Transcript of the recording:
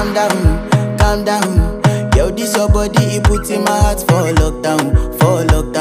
calm down. Yo, this your body, it puts in my heart for lockdown, for lockdown.